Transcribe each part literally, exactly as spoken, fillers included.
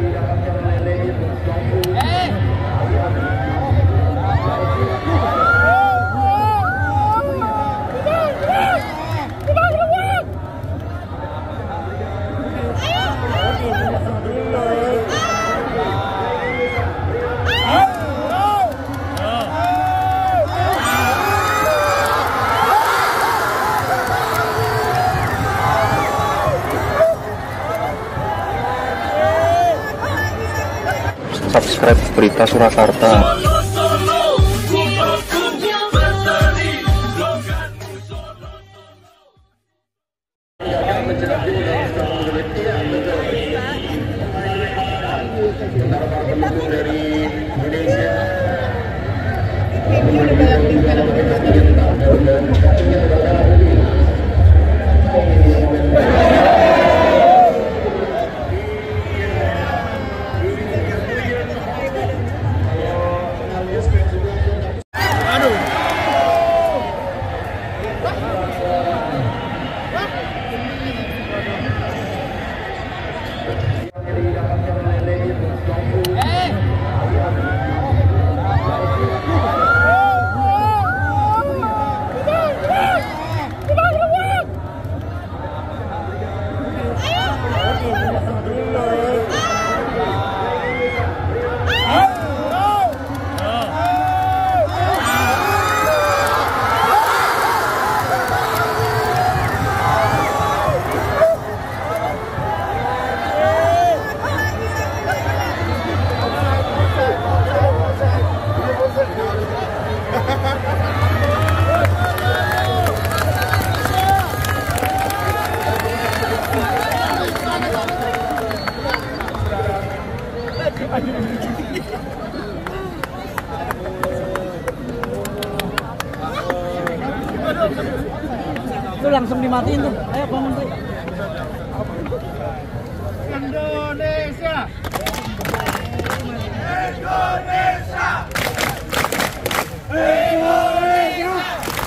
Subscribe Berita Surakarta. Itu langsung dimatiin tuh. Ayo bangun tuh. Indonesia. Indonesia. Indonesia.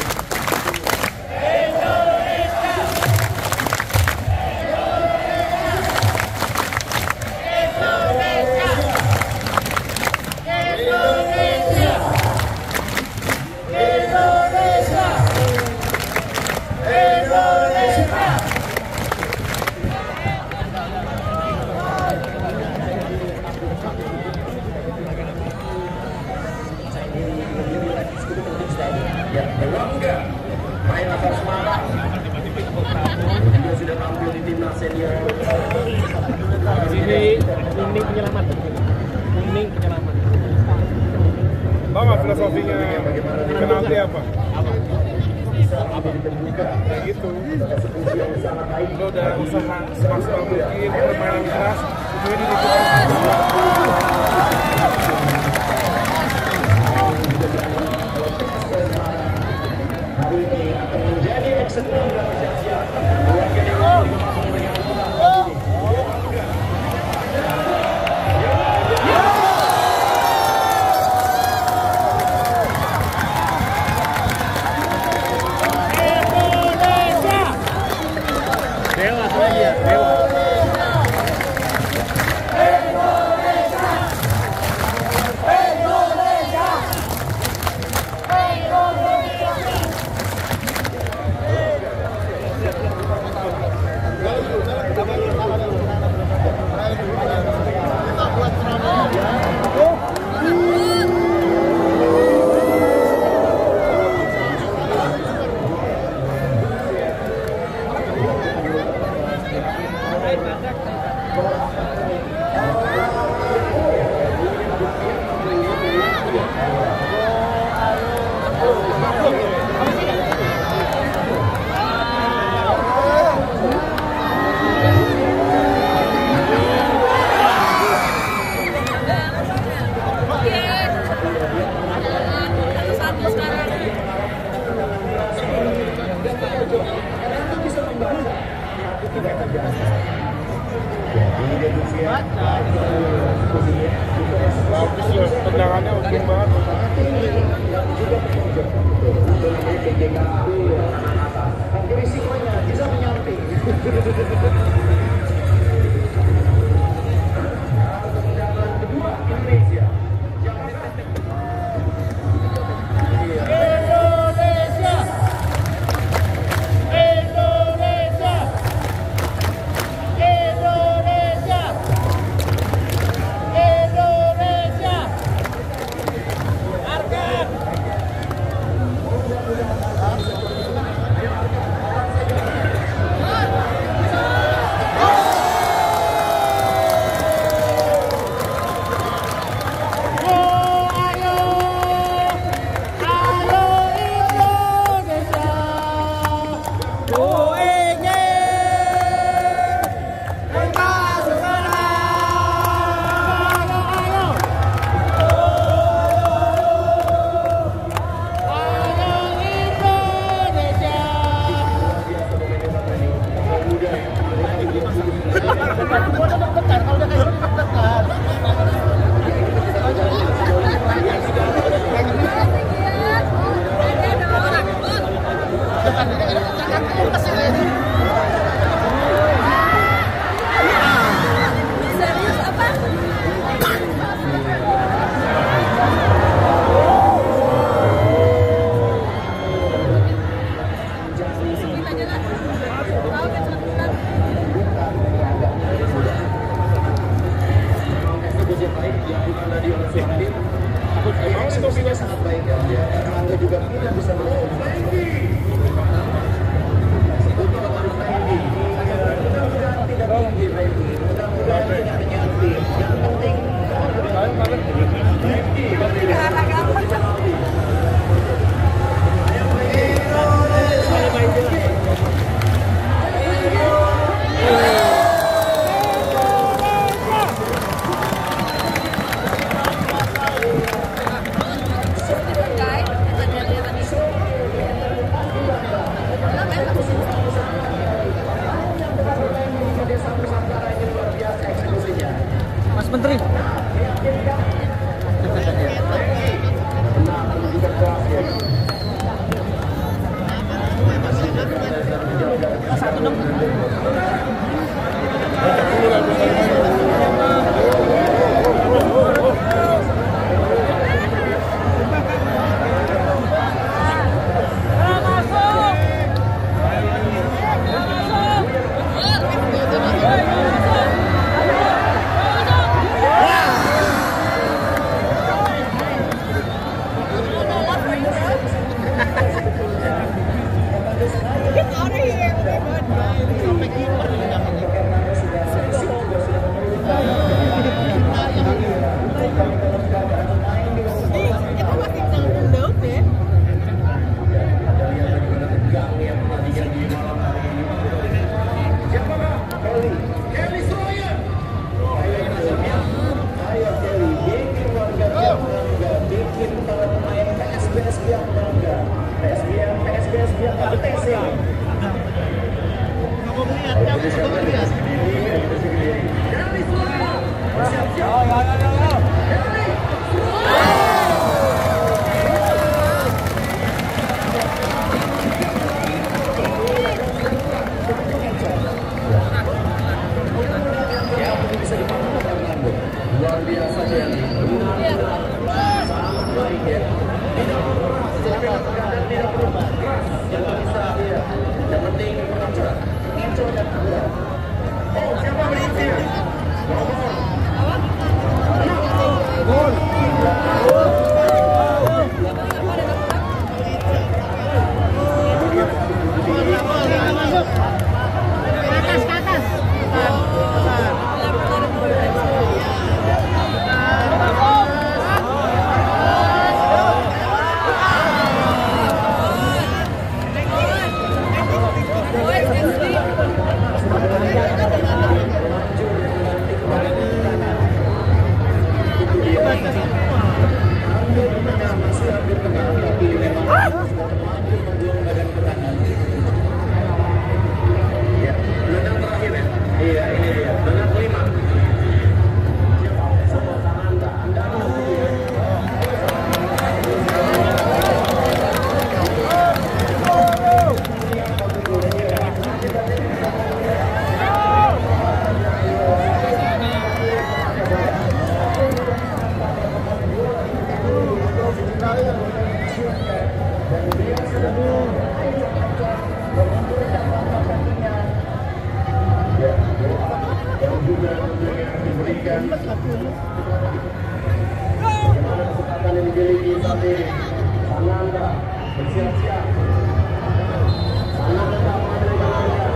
Bangga main asal Semarang juga sudah tampil di timnas senior. Ini kuning penyelamat. Kuning penyelamat. Tahu nggak filosofinya penalti apa? Apa? Kayak gitu. Lo udah usaha semaksimal mungkin permainan keras, ujungnya dibutuhkan. Hari ini akan menjadi eksekutif bagus loh, tendangannya unggul banget. Risikonya bisa menyamping. baik dilakukan tadi oleh Suhadir. Eksekusinya sangat baik ya. Erlangga juga tidak bisa berkomentar. Untuk Mas Randy, mudah-mudahan tidak tinggi Randy, mudah-mudahan tidak menyakiti. Yang penting Mas Menteri. Satu dong. luar biasa ya. Sangat baik ya. Tidak berkeras, tidak dan tidak berubah. Yang bisa dia. Yang penting mengajar, mengajar dan kuat. Oh, siapa berhenti? Gol. Kesempatan yang dimiliki saat ini, Sananda bersiap-siap. Sananda tak mengambil tangannya.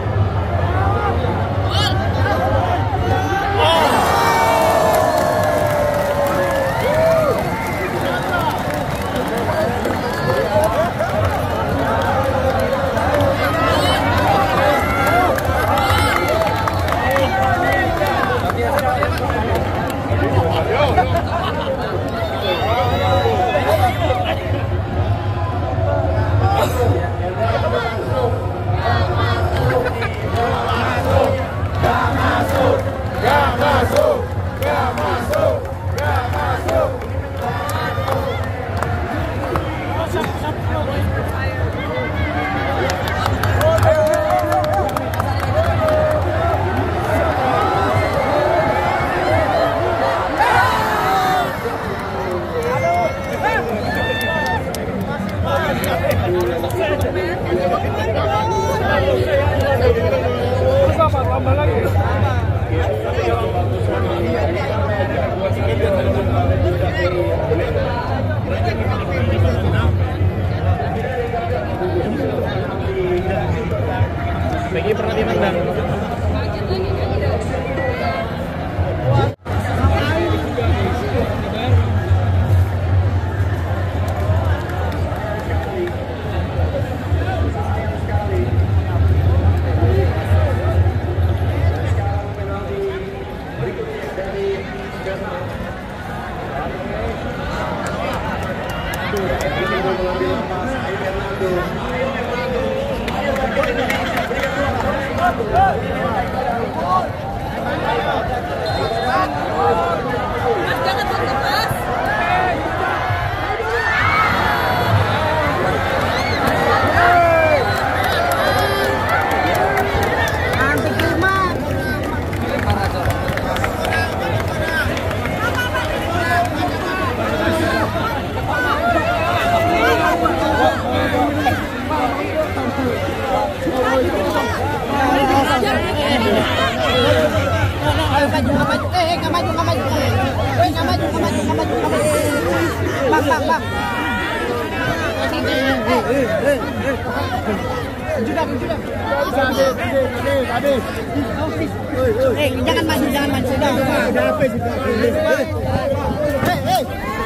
Eh, jangan maju, jangan maju. Sudah, sudah habis. Hei, hei.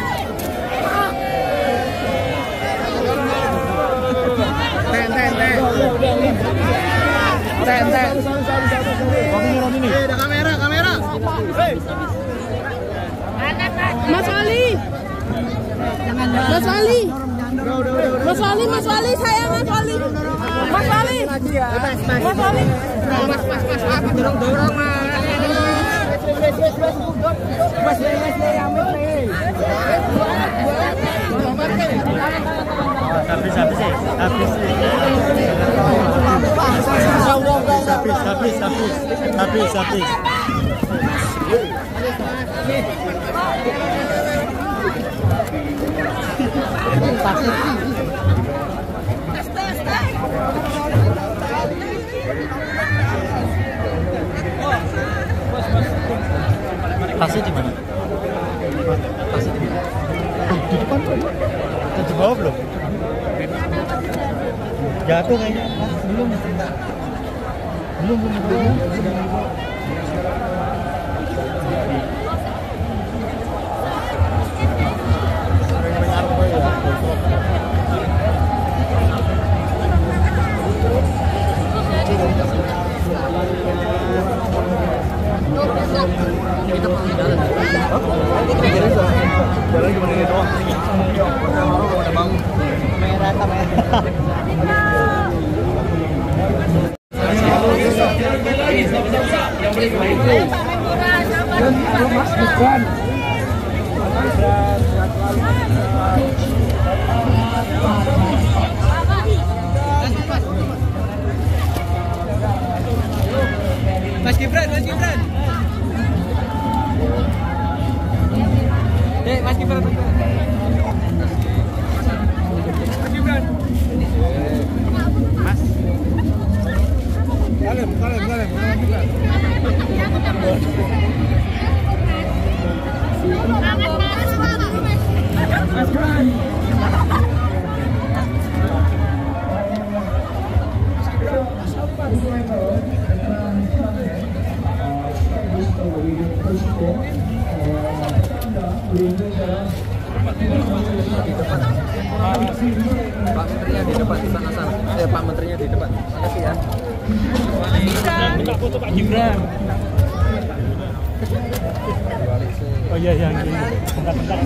Ten, ten, ten. Ten, ten. Eh, ada kamera, kamera. Hei. Mas Wali. Jangan, Mas Wali. Mas Wali, Mas Wali, saya Mas Wali. Mas Wali. Mas Wali. Mas, mas, mas, apa dorong dorong mas. Mas, mas, mas, mas, habis habis sih habis habis habis habis habis habis tasnya di mana? Tasnya di mana? Oh, di depan tuh. Di bawah belum? Jatuh kayaknya. Belum. Belum belum belum. Jalan cuma ini doang. Udah bangun. kamera, kamera. Mas Gibran. Mas Gibran, Mas Gibran. Eh, Mas Gibran. Mas Gibran. Mas. Kalem, kalem, kalem, kalem. Mas Gibran. Pak Menterinya di depan di sana sana. Eh Pak Menterinya di depan. Makasih ya. Minta foto Pak Gibran. Oh iya yang ini. Bentar-bentar.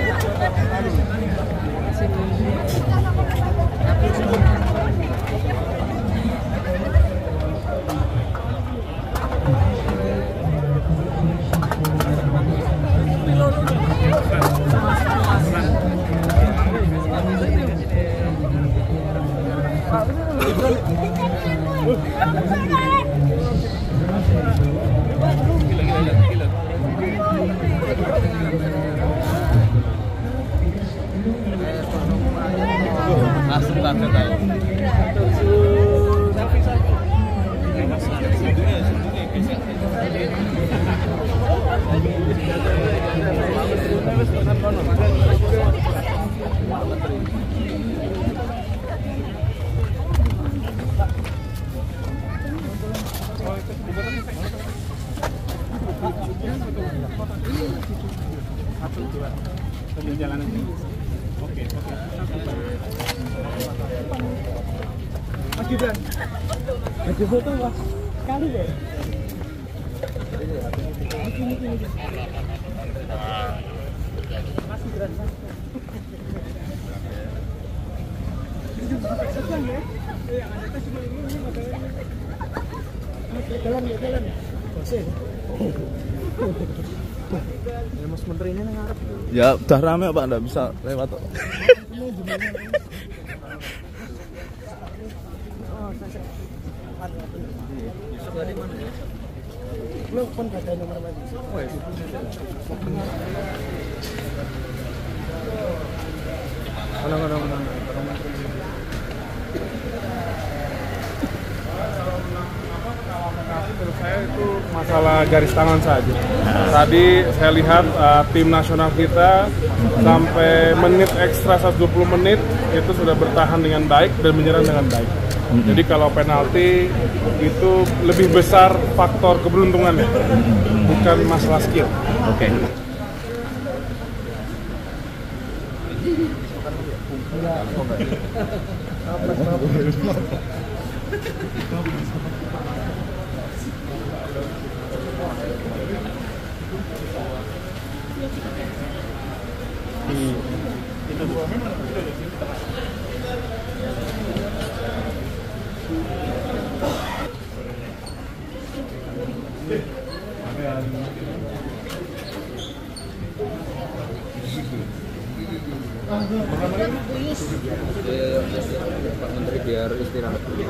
Asli banget tahu. Satu dua sambil jalan nanti. Oke oke. Mas Gibran. Lagi foto mas. Kali deh. Ya Mas Menteri ini ngarep. Ya udah rame Pak, nggak bisa lewat. Dari mana ya? Lo pun ada nomor lagi. Oh ya. Halo, halo, halo. Menurut saya itu masalah garis tangan saja. Tadi saya lihat uh, tim nasional kita sampai menit ekstra seratus dua puluh menit itu sudah bertahan dengan baik dan menyerang dengan baik. Jadi kalau penalti itu lebih besar faktor keberuntungannya, bukan masalah skill. Oke. Pak Menteri biar istirahat dulu.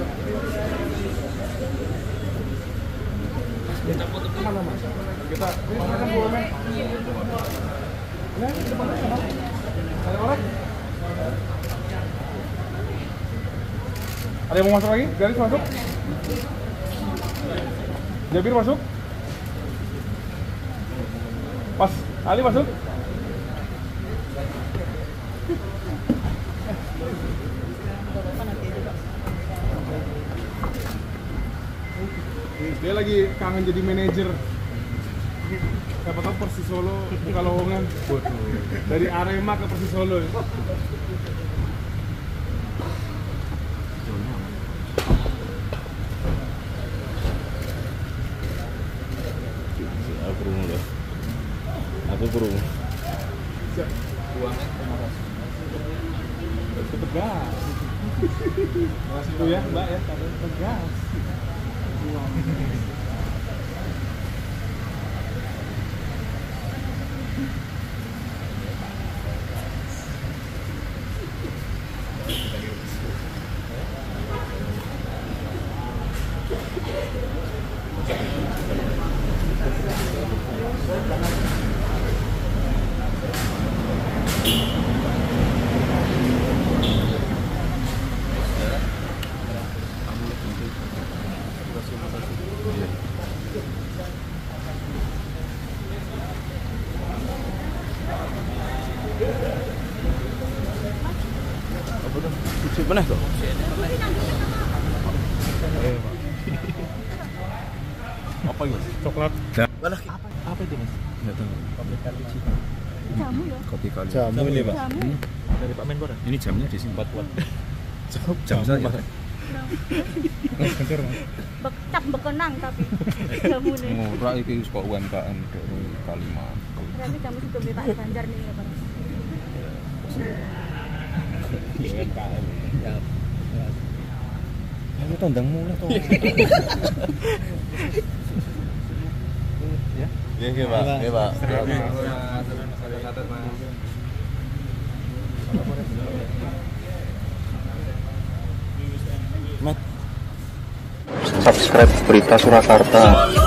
Kita foto kemana Mas? Kita makan dulu Mas. Nah, di depan sana. Ada orang? Ada yang mau masuk lagi? Garis masuk? Jabir masuk? Pas, Ali masuk? Dia lagi kangen jadi manajer. Siapa tahu Persis Solo buka lowongan. Dari Arema ke Persis Solo. Aku kurung loh. Aku kurung. Siap. Uangnya terima kasih. Itu tegas. Terima kasih ya Mbak ya, tegas. Cuci mana kok? Apa itu? Coklat. Balah apa? Apa itu Mas? Enggak tahu. Jamu ya? Kopi kali. Jamu ini Pak. Jamu. Dari Pak Menpora. Ini jamnya di sini empat watt. Jam saya. Bek, cap bekenang tapi jamu nih. Murah iki kok U M K M dari Kalimantan. Berarti kamu sudah beli Pak Banjar nih ya Pak. U M K M. Ya. Ayo tondang mulai toh. Ya. Iya, iya, Pak. Iya, Pak. Subscribe Berita Surakarta.